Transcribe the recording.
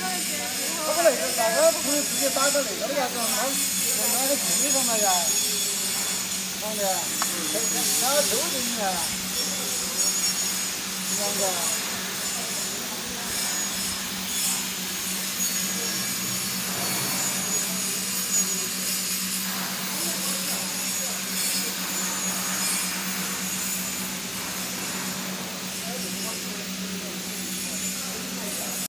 这个那个不能直接打到那个呀，放那个地上了呀，放的，它抽进去了，这样子。